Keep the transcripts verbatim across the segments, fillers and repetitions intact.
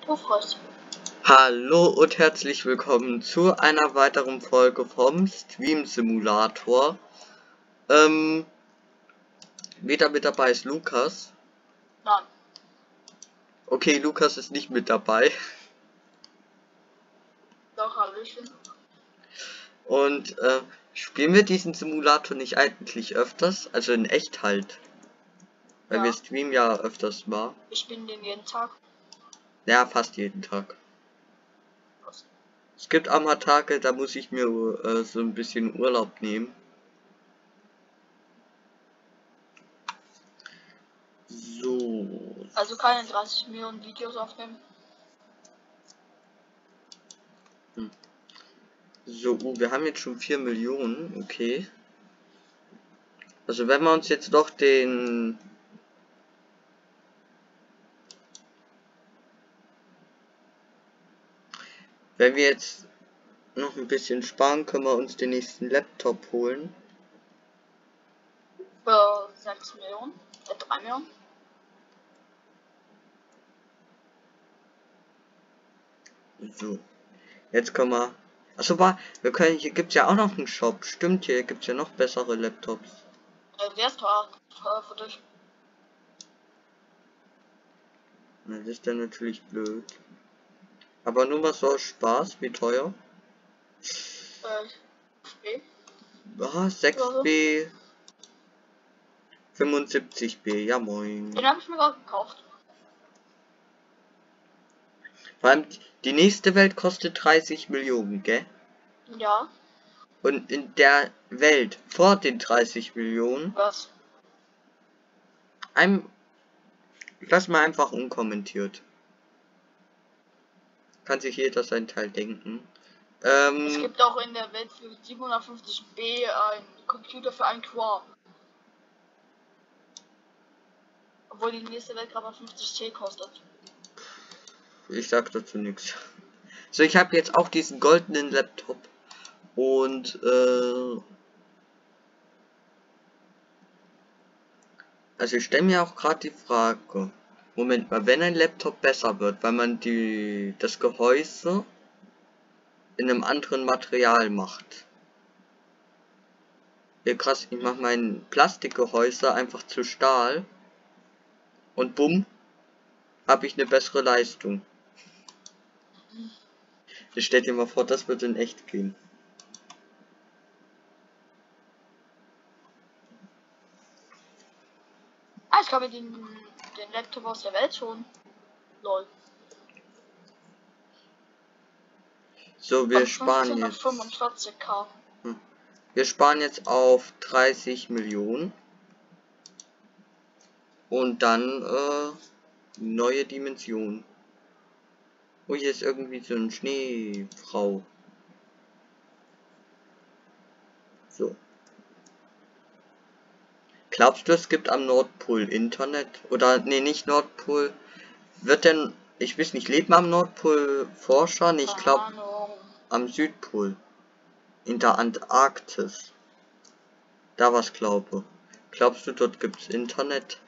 Hofreis. Hallo und herzlich willkommen zu einer weiteren Folge vom Stream Simulator. Ähm, wieder mit dabei ist Lukas. Nein. Okay, Lukas ist nicht mit dabei. Doch, Hallöchen. Und äh, spielen wir diesen Simulator nicht eigentlich öfters? Also in echt halt. Weil Ja. wir streamen ja öfters mal. Ich bin den jeden Tag. Ja, fast jeden Tag. Was? Es gibt auch mal Tage, da muss ich mir äh, so ein bisschen Urlaub nehmen. So. Also keine dreißig Millionen Videos aufnehmen. Hm. So, uh, wir haben jetzt schon vier Millionen, okay. Also wenn wir uns jetzt doch den... Wenn wir jetzt noch ein bisschen sparen, können wir uns den nächsten Laptop holen. Für sechs Millionen. Äh, drei Millionen. So. Jetzt können wir... Achso, war, wir können, hier gibt's ja auch noch einen Shop. Stimmt, hier gibt's ja noch bessere Laptops. Äh, der ist teuer. Teuer für dich. Na, das ist dann natürlich blöd. Aber nur was so aus Spaß, wie teuer? Äh, B. Ah, sechs B. fünfundsiebzig B, ja moin. Den habe ich mir gerade gekauft. Vor allem, die nächste Welt kostet dreißig Millionen, gell? Ja. Und in der Welt vor den dreißig Millionen, Was? ein, lass mal einfach unkommentiert. Kann sich jeder sein Teil denken. Ähm, Es gibt auch in der Welt für siebenhundertfünfzig B einen Computer für einen Core. Obwohl die nächste Welt gerade mal fünfzig C kostet. ich sag dazu nichts. So, ich habe jetzt auch diesen goldenen Laptop. Und, äh, also ich stelle mir auch gerade die Frage, Moment mal, wenn ein Laptop besser wird, weil man die, das Gehäuse in einem anderen Material macht. Ja krass, ich mache mein Plastikgehäuse einfach zu Stahl und bumm, habe ich eine bessere Leistung. Ich stell dir mal vor, das wird in echt gehen. Ah, ich glaube den, den Laptop aus der Welt schon. Lol. So, wir Von sparen fünfzehn auf jetzt. fünfundvierzig K. Hm. Wir sparen jetzt auf dreißig Millionen. Und dann, äh, neue Dimension. Oh, hier ist irgendwie so eine Schneefrau. So. Glaubst du, es gibt am Nordpol Internet? Oder, nee, nicht Nordpol. Wird denn, ich weiß nicht, lebt man am Nordpol Forscher? Nee, ich glaube am Südpol. In der Antarktis. Da was glaube. Glaubst du, dort gibt's Internet?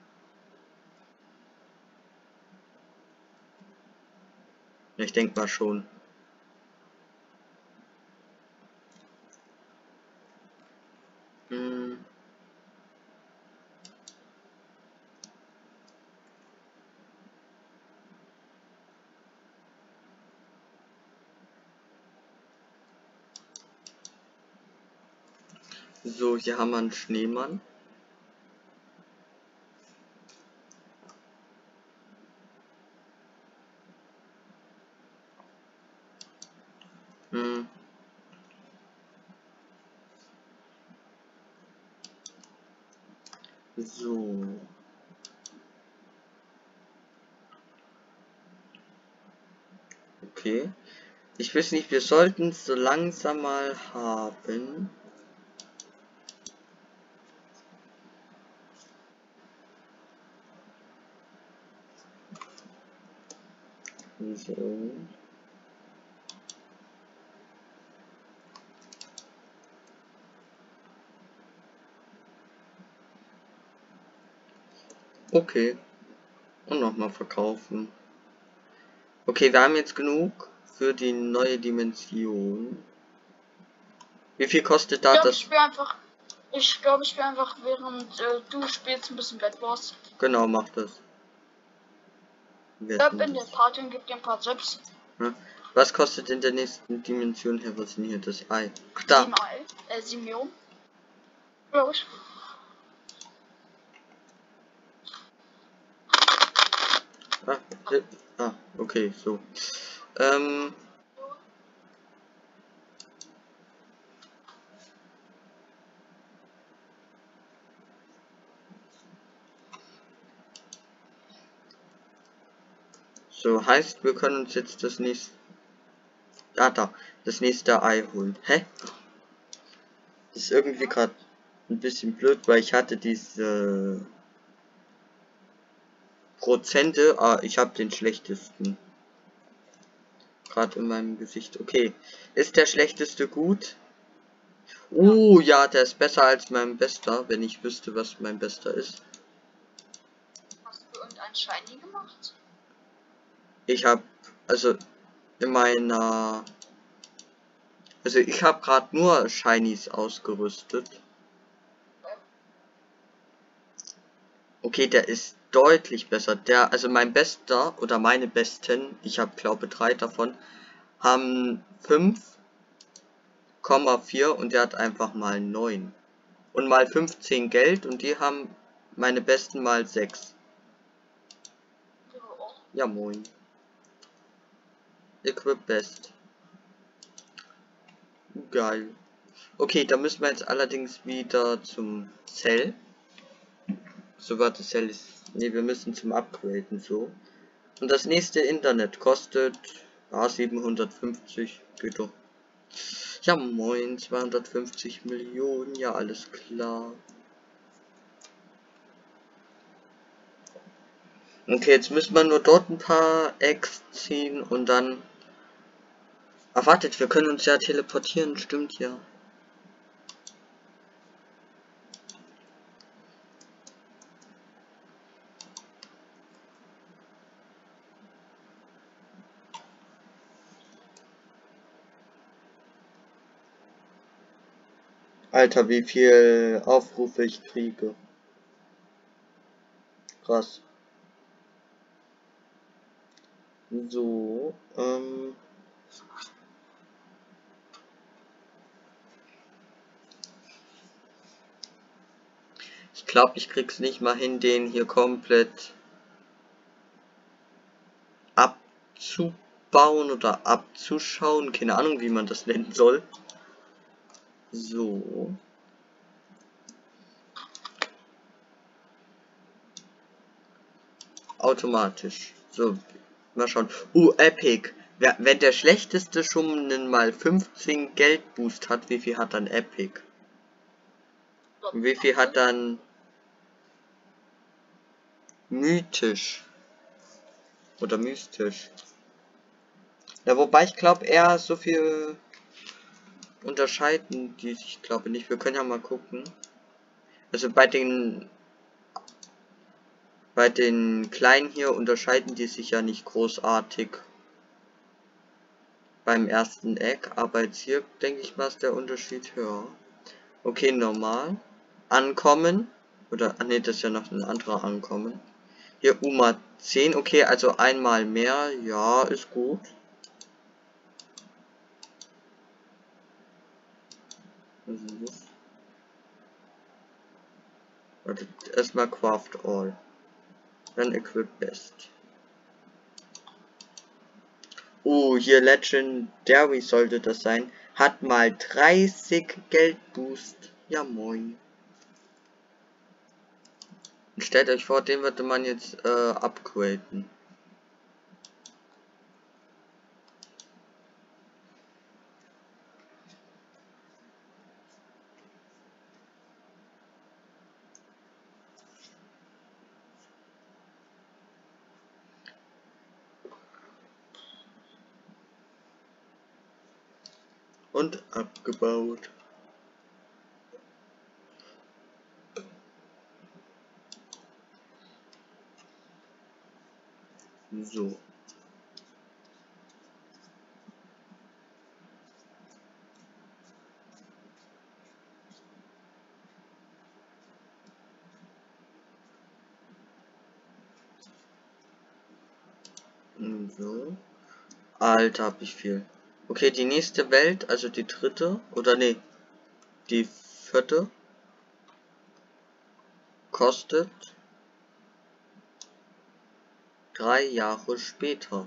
Ich denke mal schon. Hm. So, hier haben wir einen Schneemann. Hm. So. Okay. Ich weiß nicht, wir sollten es so langsam mal haben. So. Okay. Und nochmal verkaufen. Okay, wir haben jetzt genug für die neue Dimension. Wie viel kostet da ich glaub, das? Ich spiele einfach, ich glaube, ich spiele einfach, während äh, du spielst, ein bisschen Bad Wars. Genau, mach das. Ich glaube, in der Party und gibt dir ein paar Tipps. Hm? Was kostet in der nächsten Dimension her? Was ist denn hier das Ei? Ach, da. Sieben Ei, äh, sieben Millionen. Glaube ich. Ah, ah, okay, so. Ähm. So, heißt, wir können uns jetzt das nächste. Ah, da. Das nächste Ei holen. Hä? Das ist irgendwie gerade ein bisschen blöd, weil ich hatte diese Prozente. Ah, ich habe den schlechtesten. Gerade in meinem Gesicht. Okay. Ist der schlechteste gut? Oh ja, der ist besser als mein bester, wenn ich wüsste, was mein bester ist. Hast du irgendein Shiny gemacht? Ich habe, also in meiner, also ich habe gerade nur Shinies ausgerüstet. Okay, der ist deutlich besser. Der, also mein bester oder meine besten, ich habe glaube drei davon, haben fünf Komma vier und der hat einfach mal neun. Und mal fünfzehn Geld und die haben meine besten mal sechs. Ja moin. Equip Best. Geil. Okay, da müssen wir jetzt allerdings wieder zum Cell. So, warte, Cell ist. Ne, wir müssen zum Upgraden so. Und das nächste Internet kostet ah, siebenhundertfünfzig. Geht doch. Ja moin, zweihundertfünfzig Millionen, ja alles klar. Okay, jetzt müssen wir nur dort ein paar Eggs ziehen und dann. Ach wartet, wir können uns ja teleportieren, stimmt ja. Alter, wie viel Aufrufe ich kriege. Krass. So, ähm. Ich glaube, ich krieg's nicht mal hin, den hier komplett abzubauen oder abzuschauen. Keine Ahnung, wie man das nennen soll. So. Automatisch. So, mal schauen. Uh, Epic. Wenn der schlechteste schon einen mal fünfzehn Geldboost hat, wie viel hat dann Epic? Und wie viel hat dann mythisch? Oder mystisch? Ja, wobei ich glaube eher so viel unterscheiden die sich, glaube nicht. Wir können ja mal gucken. Also bei den bei den kleinen hier unterscheiden die sich ja nicht großartig beim ersten Eck, aber jetzt hier denke ich mal ist der Unterschied höher. Okay, normal. Ankommen. Oder, ah ne, das ist ja noch ein anderer Ankommen. Hier U M A zehn, okay, also einmal mehr, ja, ist gut. Was ist das? Warte, erstmal Craft All. Dann Equip Best. Oh, hier Legendary sollte das sein. Hat mal dreißig Geldboost. Ja moin. Und stellt euch vor, den würde man jetzt äh, upgraden. Und abgebaut. So. So. Alter, hab ich viel. Okay, die nächste Welt, also die dritte, oder nee, die vierte, kostet drei Jahre später.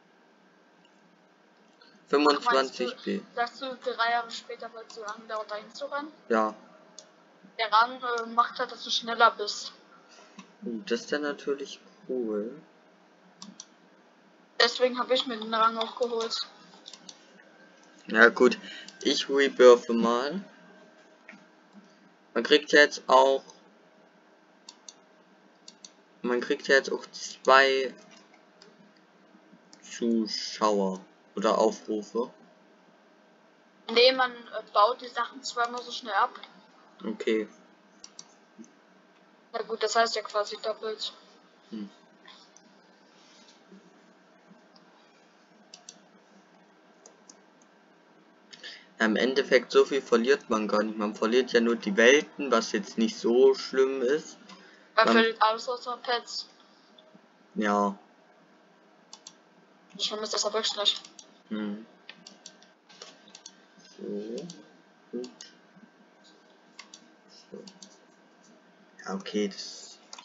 fünfundzwanzig B. Sagst du, drei Jahre später, weil es so lange dauert, dahin zu rennen? Ja. Der Rang äh, macht halt, dass du schneller bist. Das ist dann natürlich cool. Deswegen habe ich mir den Rang auch geholt. Ja gut, ich rebirthe mal. Man kriegt ja jetzt auch... Man kriegt ja jetzt auch zwei Zuschauer oder Aufrufe. Nee, man äh, baut die Sachen zweimal so schnell ab. Okay. Na gut, das heißt ja quasi doppelt. Hm. Im Endeffekt so viel verliert man gar nicht. Man verliert ja nur die Welten, was jetzt nicht so schlimm ist. Man, Man verliert alles außer Pets. Ja. Schlimm ist das aber wirklich nicht. Hm. So. Gut. So. Ja, okay, das...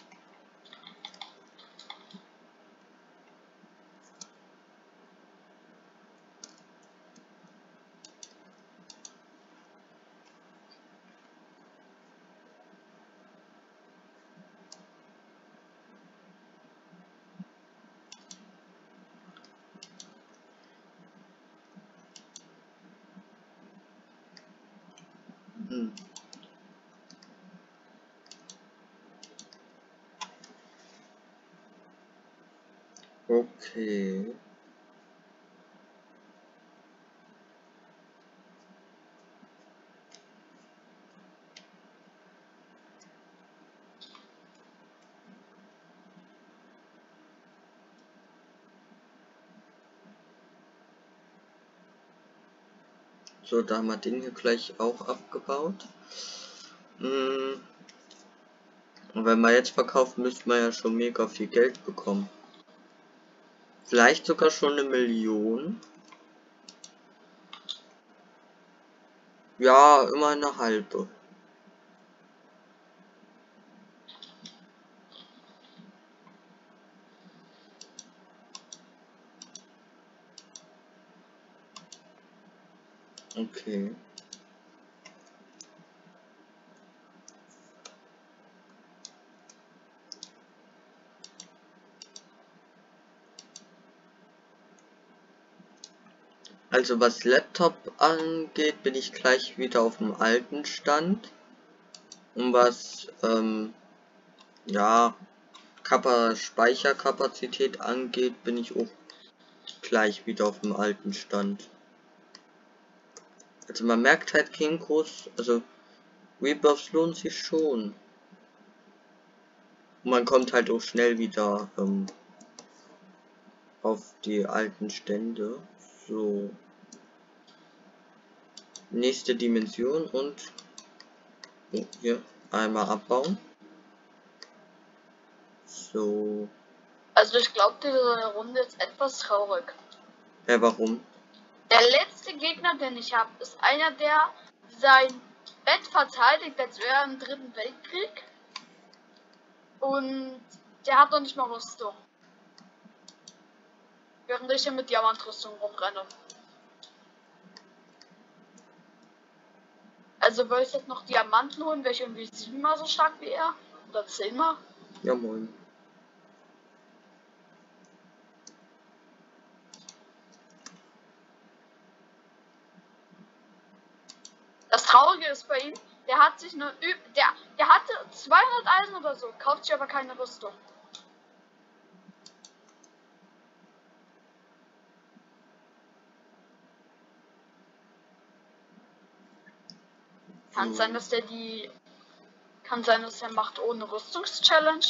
Hm. Okay. So, da haben wir den hier gleich auch abgebaut. Hm. Und wenn wir jetzt verkaufen, müssten wir ja schon mega viel Geld bekommen. Vielleicht sogar schon eine Million. Ja, immer eine halbe. Okay. Also was Laptop angeht, bin ich gleich wieder auf dem alten Stand. Und was ähm, ja Kappa Speicherkapazität angeht, bin ich auch gleich wieder auf dem alten Stand. Also man merkt halt kein groß, also Rebirths lohnt sich schon. Und man kommt halt auch schnell wieder ähm, auf die alten Stände. So. Nächste Dimension und oh, hier einmal abbauen. So. Also ich glaube, diese Runde ist etwas traurig. Ja, warum? Der letzte Gegner, den ich habe, ist einer, der sein Bett verteidigt, als wäre er im dritten Weltkrieg. Und der hat noch nicht mal Rüstung. Während ich hier mit Diamantrüstung rumrenne. Also würde ich jetzt noch Diamanten holen, welche irgendwie siebenmal so stark wie er? Oder zehnmal? Ja, moin. Das Traurige ist bei ihm, der hat sich nur üb der, der hatte zweihundert Eisen oder so, kauft sich aber keine Rüstung. Kann sein, dass der die. Kann sein, dass er macht ohne Rüstungschallenge.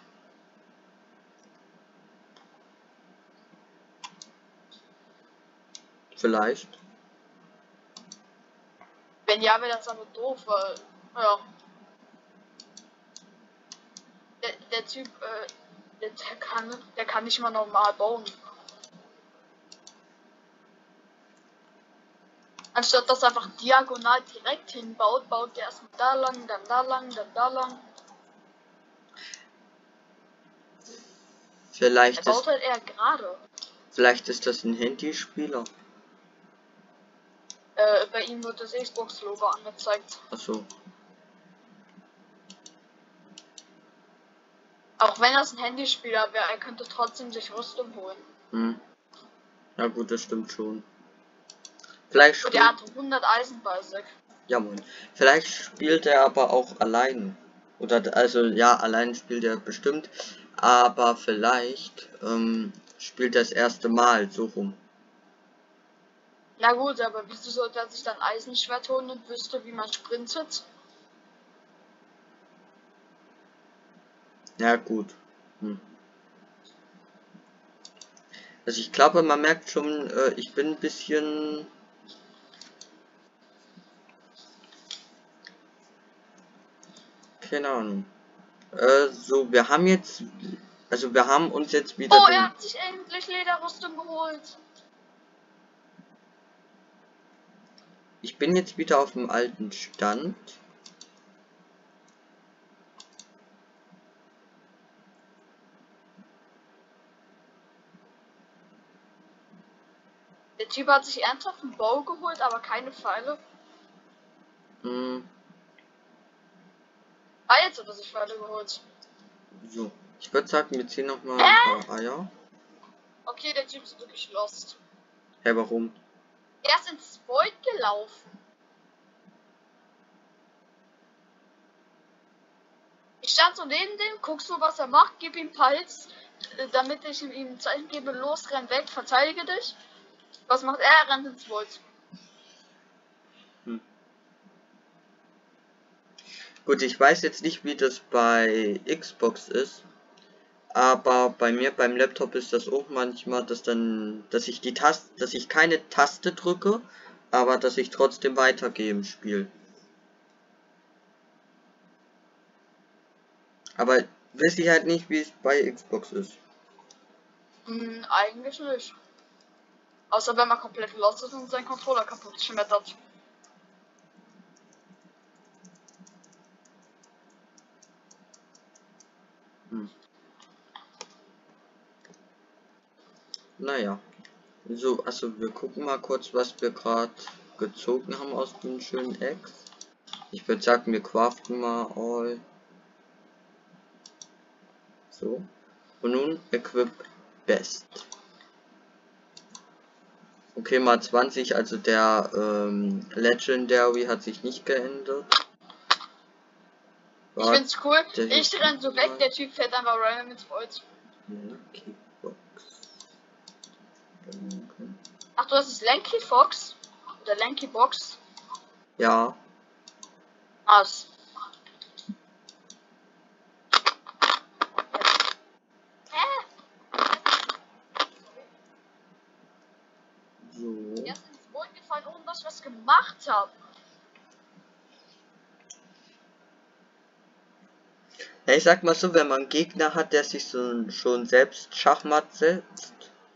Vielleicht. Wenn ja, wäre das aber doof, weil. Ja. Der, der Typ, äh, der, der kann der kann nicht mal normal bauen. Anstatt das einfach diagonal direkt hinbaut, baut der erstmal da lang, dann da lang, dann da lang. Vielleicht er baut ist, halt eher gerade. vielleicht ist das ein Handyspieler. Äh, bei ihm wird das Xbox-Logo angezeigt. Achso. Auch wenn das ein Handyspieler wäre, er könnte trotzdem sich Rüstung holen. Hm. Ja gut, das stimmt schon. Vielleicht Und er hat hundert Eisen bei sich. Ja moin. Vielleicht spielt er aber auch allein. Oder also ja, allein spielt er bestimmt. Aber vielleicht ähm, spielt er das erste Mal so rum. Na gut, aber wieso sollte er sich dann Eisenschwert holen und wüsste, wie man sprintet? Ja gut. Hm. Also ich glaube, man merkt schon, äh, ich bin ein bisschen... Keine Ahnung. Äh, so, wir haben jetzt... Also wir haben uns jetzt wieder... Oh, den, er hat sich endlich Lederrüstung geholt. Ich bin jetzt wieder auf dem alten Stand. Der Typ hat sich ernsthaft einen Bow geholt, aber keine Pfeile. Hm, Ah, jetzt hat er sich Pfeile geholt. so. Ich würde sagen, wir ziehen noch mal ein paar Eier. Okay, der Typ ist wirklich lost. Hä, hey, warum? Er ist ins Void gelaufen. Ich stand so neben dem, guck so, was er macht, gib ihm Pals, damit ich ihm ein Zeichen gebe, los, renn weg, verteidige dich. Was macht er? Er rennt ins Void. Hm. Gut, ich weiß jetzt nicht, wie das bei Xbox ist, aber bei mir beim Laptop ist das auch manchmal, dass dann, dass ich die Taste, dass ich keine Taste drücke, aber dass ich trotzdem weitergehe im Spiel. Aber weiß ich halt nicht, wie es bei Xbox ist. Hm, eigentlich nicht. Außer wenn man komplett lost ist und sein Controller kaputt schmettert. Hm. Naja. So, also wir gucken mal kurz, was wir gerade gezogen haben aus dem schönen Ex. Ich würde sagen, wir craften mal all. So. Und nun Equip Best. Okay, mal zwanzig, also der ähm, Legendary hat sich nicht geändert. Ich find's cool. Ich der renn so weg, der Typ fährt einfach random ins Void. Lucky Box. Ach, du hast es Lanky Fox? Oder Lanky Box? Ja. Was? Hä? So. Er ist ins Void gefallen, ohne dass ich was gemacht habe. Ja, ich sag mal so, wenn man einen Gegner hat, der sich so schon selbst Schachmatt setzt.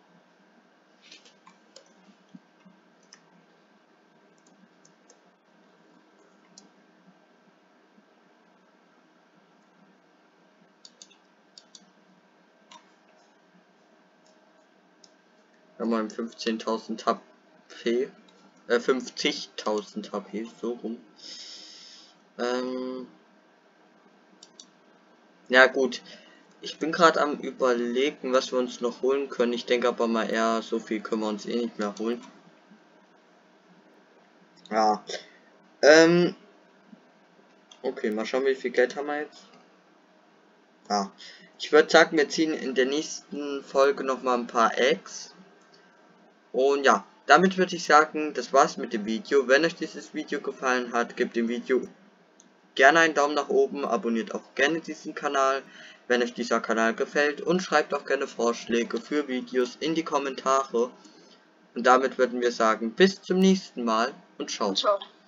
Wenn man fünfzehntausend H P, äh, fünfzigtausend H P, so rum. Ähm, ja gut, ich bin gerade am überlegen, was wir uns noch holen können. Ich denke aber mal eher, so viel können wir uns eh nicht mehr holen. Ja. Ähm. Okay, mal schauen, wie viel Geld haben wir jetzt. Ja. Ich würde sagen, wir ziehen in der nächsten Folge noch mal ein paar Eggs. Und ja, damit würde ich sagen, das war's mit dem Video. Wenn euch dieses Video gefallen hat, gebt dem Video gerne einen Daumen nach oben, abonniert auch gerne diesen Kanal, wenn euch dieser Kanal gefällt, und schreibt auch gerne Vorschläge für Videos in die Kommentare. Und damit würden wir sagen, bis zum nächsten Mal und ciao. Ciao.